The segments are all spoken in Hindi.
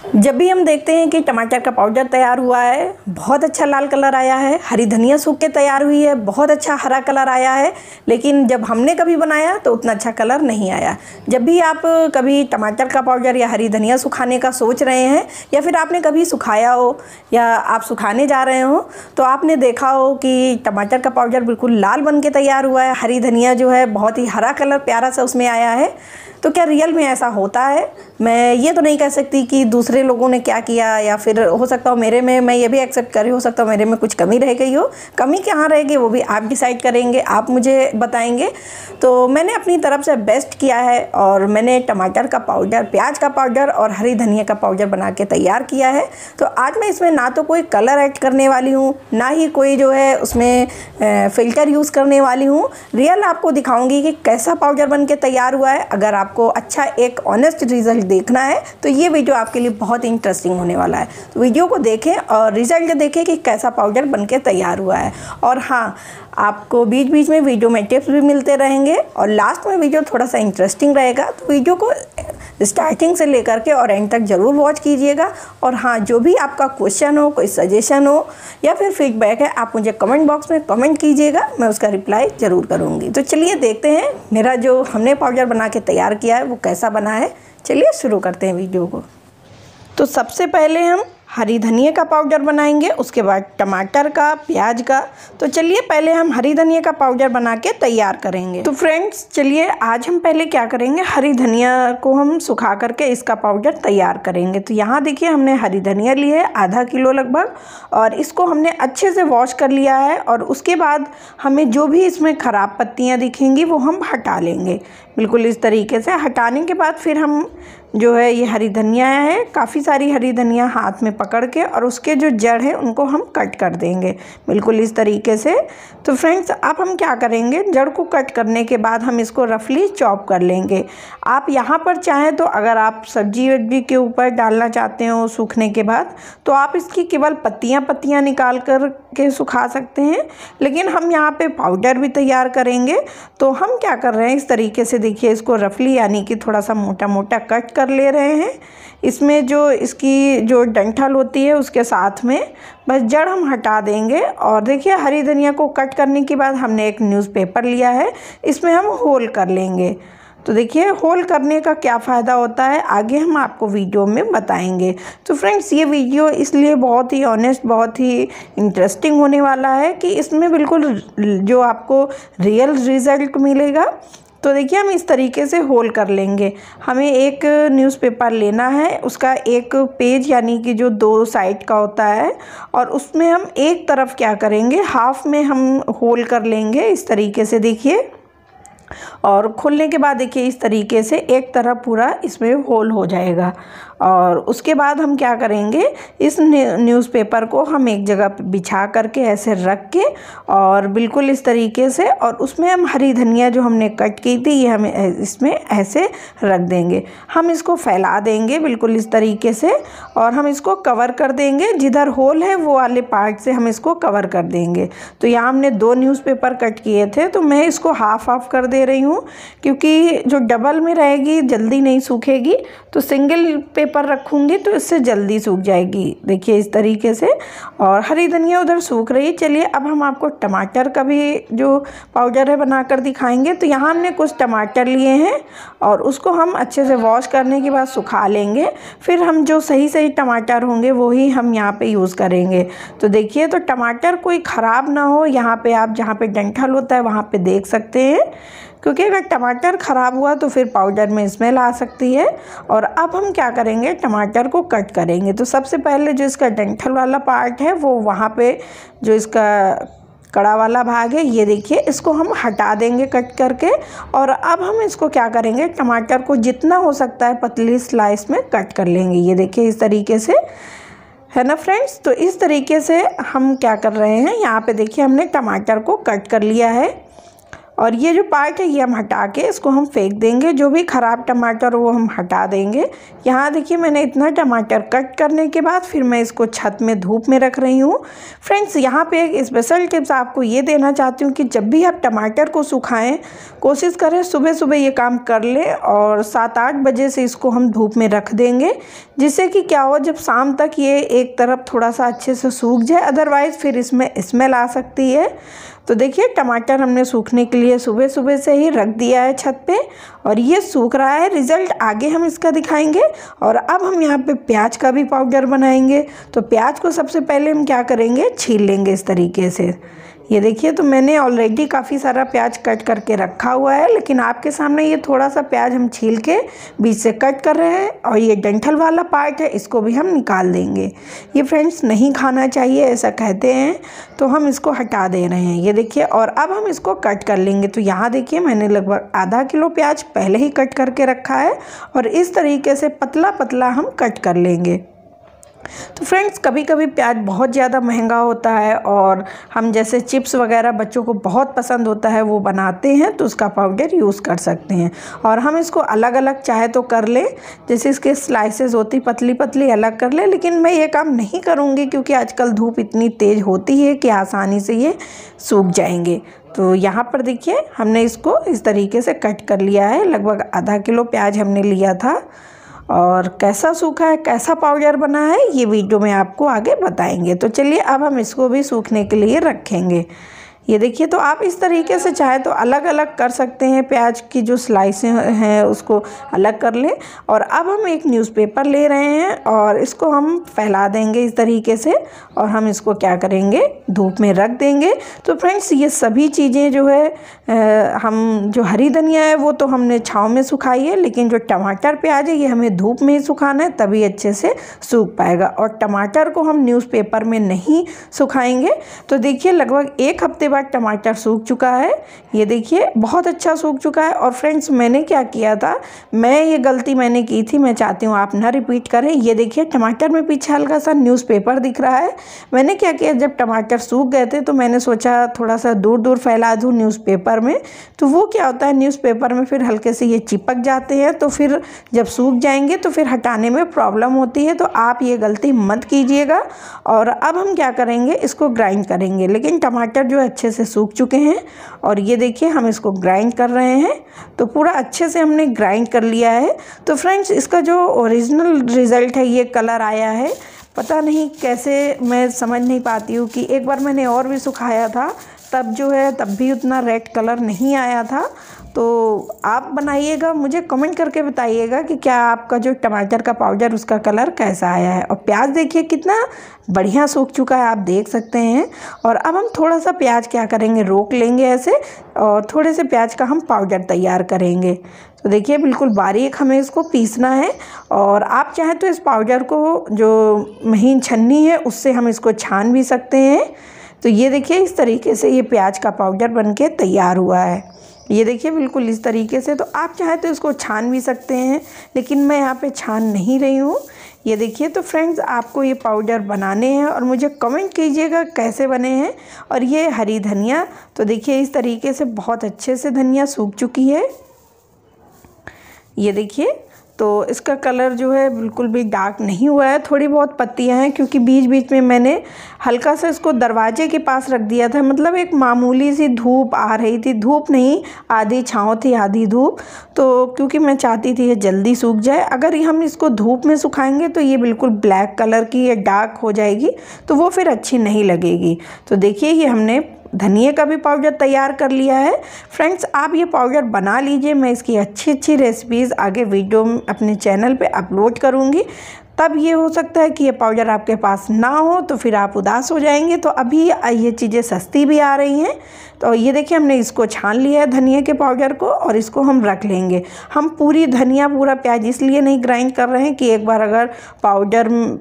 जब भी हम देखते हैं कि टमाटर का पाउडर तैयार हुआ है, बहुत अच्छा लाल कलर आया है, हरी धनिया सूख के तैयार हुई है, बहुत अच्छा हरा कलर आया है, लेकिन जब हमने कभी बनाया तो उतना अच्छा कलर नहीं आया। जब भी आप कभी टमाटर का पाउडर या हरी धनिया सुखाने का सोच रहे हैं या फिर आपने कभी सुखाया हो या आप सुखाने जा रहे हो तो आपने देखा हो कि टमाटर का पाउडर बिल्कुल लाल बन के तैयार हुआ है, हरी धनिया जो है बहुत ही हरा कलर प्यारा सा उसमें आया है। तो क्या रियल में ऐसा होता है? मैं ये तो नहीं कह सकती कि दूसरे लोगों ने क्या किया या फिर हो सकता हो मेरे में, मैं ये भी एक्सेप्ट कर रही हो सकता हो मेरे में कुछ कमी रह गई हो। कमी कहाँ रहेगी वो भी आप डिसाइड करेंगे, आप मुझे बताएंगे। तो मैंने अपनी तरफ से बेस्ट किया है और मैंने टमाटर का पाउडर, प्याज का पाउडर और हरी धनिया का पाउडर बना के तैयार किया है। तो आज मैं इसमें ना तो कोई कलर ऐड करने वाली हूँ, ना ही कोई जो है उसमें फ़िल्टर यूज़ करने वाली हूँ। रियल आपको दिखाऊँगी कि कैसा पाउडर बन के तैयार हुआ है। अगर आपको अच्छा एक ऑनेस्ट रिज़ल्ट देखना है तो ये वीडियो आपके लिए बहुत इंटरेस्टिंग होने वाला है। तो वीडियो को देखें और रिज़ल्ट देखें कि कैसा पाउडर बनके तैयार हुआ है। और हाँ, आपको बीच बीच में वीडियो में टिप्स भी मिलते रहेंगे और लास्ट में वीडियो थोड़ा सा इंटरेस्टिंग रहेगा। तो वीडियो को स्टार्टिंग से लेकर के और एंड तक ज़रूर वॉच कीजिएगा। और हाँ, जो भी आपका क्वेश्चन हो, कोई सजेशन हो या फिर फीडबैक है, आप मुझे कमेंट बॉक्स में कमेंट कीजिएगा, मैं उसका रिप्लाई ज़रूर करूँगी। तो चलिए देखते हैं मेरा जो हमने पाउडर बना के तैयार किया है वो कैसा बना है। चलिए शुरू करते हैं वीडियो को। तो सबसे पहले हम हरी धनिया का पाउडर बनाएंगे, उसके बाद टमाटर का, प्याज का। तो चलिए पहले हम हरी धनिया का पाउडर बना के तैयार करेंगे। तो फ्रेंड्स चलिए आज हम पहले क्या करेंगे, हरी धनिया को हम सुखा करके इसका पाउडर तैयार करेंगे। तो यहाँ देखिए हमने हरी धनिया ली है आधा किलो लगभग और इसको हमने अच्छे से वॉश कर लिया है। और उसके बाद हमें जो भी इसमें ख़राब पत्तियाँ दिखेंगी वो हम हटा लेंगे बिल्कुल इस तरीके से। हटाने के बाद फिर हम जो है ये हरी धनिया है, काफ़ी सारी हरी धनिया हाथ में पकड़ के और उसके जो जड़ है उनको हम कट कर देंगे बिल्कुल इस तरीके से। तो फ्रेंड्स अब हम क्या करेंगे, जड़ को कट करने के बाद हम इसको रफली चॉप कर लेंगे। आप यहाँ पर चाहें तो अगर आप सब्जी वब्जी के ऊपर डालना चाहते हो सूखने के बाद तो आप इसकी केवल पत्तियाँ निकाल कर के सुखा सकते हैं, लेकिन हम यहाँ पे पाउडर भी तैयार करेंगे। तो हम क्या कर रहे हैं, इस तरीके से देखिए इसको रफली यानी कि थोड़ा सा मोटा मोटा कट कर ले रहे हैं। इसमें जो इसकी जो डंठल होती है उसके साथ में बस जड़ हम हटा देंगे। और देखिए हरी धनिया को कट करने के बाद हमने एक न्यूज़पेपर लिया है, इसमें हम होल कर लेंगे। तो देखिए होल करने का क्या फ़ायदा होता है आगे हम आपको वीडियो में बताएंगे। तो फ्रेंड्स ये वीडियो इसलिए बहुत ही ऑनेस्ट, बहुत ही इंटरेस्टिंग होने वाला है कि इसमें बिल्कुल जो आपको रियल रिज़ल्ट मिलेगा। तो देखिए हम इस तरीके से होल कर लेंगे। हमें एक न्यूज़पेपर लेना है, उसका एक पेज यानी कि जो दो साइड का होता है और उसमें हम एक तरफ क्या करेंगे, हाफ में हम होल कर लेंगे इस तरीके से देखिए। और खोलने के बाद देखिए इस तरीके से एक तरफ पूरा इसमें होल हो जाएगा। और उसके बाद हम क्या करेंगे, इस न्यूज़पेपर को हम एक जगह बिछा करके ऐसे रख के और बिल्कुल इस तरीके से, और उसमें हम हरी धनिया जो हमने कट की थी ये हम इसमें ऐसे रख देंगे। हम इसको फैला देंगे बिल्कुल इस तरीके से और हम इसको कवर कर देंगे। जिधर होल है वो वाले पार्ट से हम इसको कवर कर देंगे। तो यहाँ हमने दो न्यूज़पेपर कट किए थे तो मैं इसको हाफ हाफ कर दे रही हूँ क्योंकि जो डबल में रहेगी जल्दी नहीं सूखेगी, तो सिंगल पेपर रखूँगी तो इससे जल्दी सूख जाएगी। देखिए इस तरीके से, और हरी धनिया उधर सूख रही है। चलिए अब हम आपको टमाटर का भी जो पाउडर है बनाकर दिखाएंगे। तो यहाँ हमने कुछ टमाटर लिए हैं और उसको हम अच्छे से वॉश करने के बाद सुखा लेंगे। फिर हम जो सही टमाटर होंगे वही हम यहाँ पे यूज़ करेंगे। तो देखिए तो टमाटर कोई ख़राब ना हो, यहाँ पे आप जहाँ पे डंठल होता है वहाँ पे देख सकते हैं, क्योंकि अगर टमाटर ख़राब हुआ तो फिर पाउडर में स्मेल आ सकती है। और अब हम क्या करेंगे, टमाटर को कट करेंगे। तो सबसे पहले जो इसका डंठल वाला पार्ट है वो वहाँ पे जो इसका कड़ा वाला भाग है ये देखिए इसको हम हटा देंगे कट करके। और अब हम इसको क्या करेंगे, टमाटर को जितना हो सकता है पतली स्लाइस में कट कर लेंगे। ये देखिए इस तरीके से, है ना फ्रेंड्स। तो इस तरीके से हम क्या कर रहे हैं, यहाँ पे देखिए हमने टमाटर को कट कर लिया है। और ये जो पार्ट है ये हम हटा के इसको हम फेंक देंगे, जो भी ख़राब टमाटर वो हम हटा देंगे। यहाँ देखिए मैंने इतना टमाटर कट करने के बाद फिर मैं इसको छत में धूप में रख रही हूँ। फ्रेंड्स यहाँ पे एक स्पेशल टिप्स आपको ये देना चाहती हूँ कि जब भी आप टमाटर को सुखाएं, कोशिश करें सुबह सुबह ये काम कर लें और 7-8 बजे से इसको हम धूप में रख देंगे, जिससे कि क्या हो जब शाम तक ये एक तरफ थोड़ा सा अच्छे से सूख जाए, अदरवाइज़ फिर इसमें स्मेल आ सकती है। तो देखिए टमाटर हमने सूखने के लिए सुबह सुबह से ही रख दिया है छत पे और ये सूख रहा है। रिज़ल्ट आगे हम इसका दिखाएंगे। और अब हम यहाँ पे प्याज का भी पाउडर बनाएंगे। तो प्याज को सबसे पहले हम क्या करेंगे, छील लेंगे इस तरीके से। ये देखिए तो मैंने ऑलरेडी काफ़ी सारा प्याज कट करके रखा हुआ है, लेकिन आपके सामने ये थोड़ा सा प्याज हम छील के बीच से कट कर रहे हैं। और ये डंठल वाला पार्ट है, इसको भी हम निकाल देंगे। ये फ्रेंड्स नहीं खाना चाहिए ऐसा कहते हैं, तो हम इसको हटा दे रहे हैं। ये देखिए और अब हम इसको कट कर लेंगे। तो यहाँ देखिए मैंने लगभग आधा किलो प्याज पहले ही कट करके रखा है और इस तरीके से पतला पतला हम कट कर लेंगे। तो फ्रेंड्स कभी कभी प्याज बहुत ज़्यादा महंगा होता है और हम जैसे चिप्स वगैरह बच्चों को बहुत पसंद होता है वो बनाते हैं, तो उसका पाउडर यूज़ कर सकते हैं। और हम इसको अलग अलग चाहे तो कर लें, जैसे इसके स्लाइसेस होती पतली पतली अलग कर लें, लेकिन मैं ये काम नहीं करूँगी क्योंकि आजकल धूप इतनी तेज़ होती है कि आसानी से ये सूख जाएंगे। तो यहाँ पर देखिए हमने इसको इस तरीके से कट कर लिया है। लगभग आधा किलो प्याज हमने लिया था और कैसा सूखा है, कैसा पाउडर बना है, ये वीडियो में आपको आगे बताएंगे। तो चलिए अब हम इसको भी सूखने के लिए रखेंगे। ये देखिए तो आप इस तरीके से चाहे तो अलग अलग कर सकते हैं, प्याज की जो स्लाइसें हैं उसको अलग कर लें। और अब हम एक न्यूज़पेपर ले रहे हैं और इसको हम फैला देंगे इस तरीके से और हम इसको क्या करेंगे, धूप में रख देंगे। तो फ्रेंड्स ये सभी चीज़ें जो है हम जो हरी धनिया है वो तो हमने छाँव में सुखाई है, लेकिन जो टमाटर प्याज है ये हमें धूप में ही सुखाना है, तभी अच्छे से सूख पाएगा। और टमाटर को हम न्यूज़पेपर में नहीं सुखाएंगे। तो देखिए लगभग 1 हफ्ते बाद टमाटर सूख चुका है। ये देखिए बहुत अच्छा सूख चुका है। और फ्रेंड्स मैंने क्या किया था, मैं ये गलती मैंने की थी, मैं चाहती हूँ आप ना रिपीट करें। ये देखिए टमाटर में पीछे हल्का सा न्यूज़पेपर दिख रहा है। मैंने क्या किया, जब टमाटर सूख गए थे तो मैंने सोचा थोड़ा सा दूर दूर फैला दूँ न्यूज़पेपर में। तो वो क्या होता है, न्यूज़पेपर में फिर हल्के से ये चिपक जाते हैं, तो फिर जब सूख जाएंगे तो फिर हटाने में प्रॉब्लम होती है। तो आप ये गलती मत कीजिएगा। और अब हम क्या करेंगे, इसको ग्राइंड करेंगे। लेकिन टमाटर जो अच्छे से सूख चुके हैं और ये देखिए हम इसको ग्राइंड कर रहे हैं। तो पूरा अच्छे से हमने ग्राइंड कर लिया है। तो फ्रेंड्स इसका जो ओरिजिनल रिज़ल्ट है ये कलर आया है। पता नहीं कैसे, मैं समझ नहीं पाती हूँ कि एक बार मैंने और भी सुखाया था तब जो है तब भी उतना रेड कलर नहीं आया था। तो आप बनाइएगा, मुझे कमेंट करके बताइएगा कि क्या आपका जो टमाटर का पाउडर उसका कलर कैसा आया है। और प्याज देखिए कितना बढ़िया सूख चुका है, आप देख सकते हैं। और अब हम थोड़ा सा प्याज क्या करेंगे, रोक लेंगे ऐसे और थोड़े से प्याज का हम पाउडर तैयार करेंगे। तो देखिए बिल्कुल बारीक हमें इसको पीसना है। और आप चाहें तो इस पाउडर को जो महीन छन्नी है उससे हम इसको छान भी सकते हैं। तो ये देखिए इस तरीके से ये प्याज का पाउडर बनके तैयार हुआ है। ये देखिए बिल्कुल इस तरीके से। तो आप चाहे तो इसको छान भी सकते हैं, लेकिन मैं यहाँ पे छान नहीं रही हूँ। ये देखिए तो फ्रेंड्स आपको ये पाउडर बनाने हैं और मुझे कमेंट कीजिएगा कैसे बने हैं। और ये हरी धनिया, तो देखिए इस तरीके से बहुत अच्छे से धनिया सूख चुकी है। ये देखिए तो इसका कलर जो है बिल्कुल भी डार्क नहीं हुआ है, थोड़ी बहुत पत्तियां हैं क्योंकि बीच बीच में मैंने हल्का सा इसको दरवाजे के पास रख दिया था। मतलब एक मामूली सी धूप आ रही थी, धूप नहीं आधी छाँव थी आधी धूप, तो क्योंकि मैं चाहती थी ये जल्दी सूख जाए। अगर हम इसको धूप में सुखाएंगे तो ये बिल्कुल ब्लैक कलर की ये डार्क हो जाएगी, तो वो फिर अच्छी नहीं लगेगी। तो देखिए ये हमने धनिया का भी पाउडर तैयार कर लिया है। फ्रेंड्स आप ये पाउडर बना लीजिए, मैं इसकी अच्छी अच्छी रेसिपीज़ आगे वीडियो में अपने चैनल पे अपलोड करूँगी। तब ये हो सकता है कि ये पाउडर आपके पास ना हो तो फिर आप उदास हो जाएंगे। तो अभी ये चीज़ें सस्ती भी आ रही हैं। तो ये देखिए हमने इसको छान लिया है धनिया के पाउडर को और इसको हम रख लेंगे। हम पूरी धनिया पूरा प्याज इसलिए नहीं ग्राइंड कर रहे हैं कि एक बार अगर पाउडर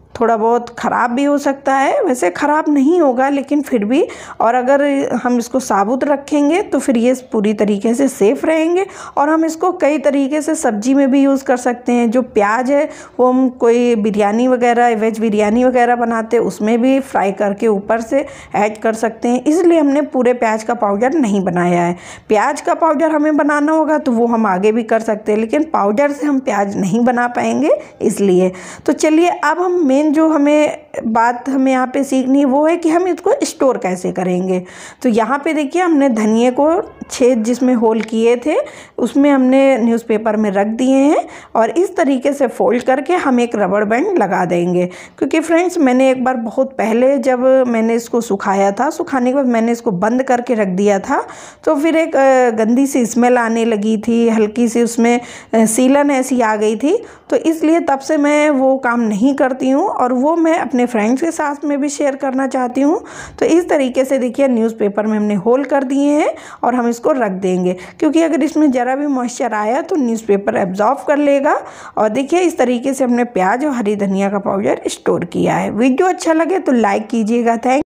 थोड़ा बहुत ख़राब भी हो सकता है, वैसे ख़राब नहीं होगा लेकिन फिर भी। और अगर हम इसको साबुत रखेंगे तो फिर ये पूरी तरीके से सेफ़ रहेंगे। और हम इसको कई तरीके से सब्ज़ी में भी यूज़ कर सकते हैं। जो प्याज है वो हम कोई बिरयानी वगैरह, वेज बिरयानी वगैरह बनाते हैं उसमें भी फ्राई करके ऊपर से ऐड कर सकते हैं। इसलिए हमने पूरे प्याज का पाउडर नहीं बनाया है। प्याज का पाउडर हमें बनाना होगा तो वो हम आगे भी कर सकते हैं, लेकिन पाउडर से हम प्याज नहीं बना पाएंगे इसलिए। तो चलिए अब हम मेन जो हमें बात हमें यहाँ पे सीखनी है वो है कि हम इसको स्टोर कैसे करेंगे। तो यहाँ पे देखिए हमने धनिए को छेद जिसमें होल किए थे उसमें हमने न्यूज़पेपर में रख दिए हैं और इस तरीके से फोल्ड करके हम एक रबड़ बैंड लगा देंगे। क्योंकि फ्रेंड्स मैंने एक बार बहुत पहले जब मैंने इसको सुखाया था, सुखाने के बाद मैंने इसको बंद करके रख दिया था तो फिर एक गंदी सी स्मेल आने लगी थी, हल्की सी उसमें सीलन ऐसी आ गई थी। तो इसलिए तब से मैं वो काम नहीं करती हूँ और वो मैं अपने फ्रेंड्स के साथ में भी शेयर करना चाहती हूँ। तो इस तरीके से देखिए न्यूज़पेपर में हमने होल कर दिए हैं और हम इसको रख देंगे, क्योंकि अगर इसमें ज़रा भी मॉइस्चर आया तो न्यूज़पेपर एब्जॉर्ब कर लेगा। और देखिए इस तरीके से हमने प्याज और हरी धनिया का पाउडर स्टोर किया है। वीडियो अच्छा लगे तो लाइक कीजिएगा। थैंक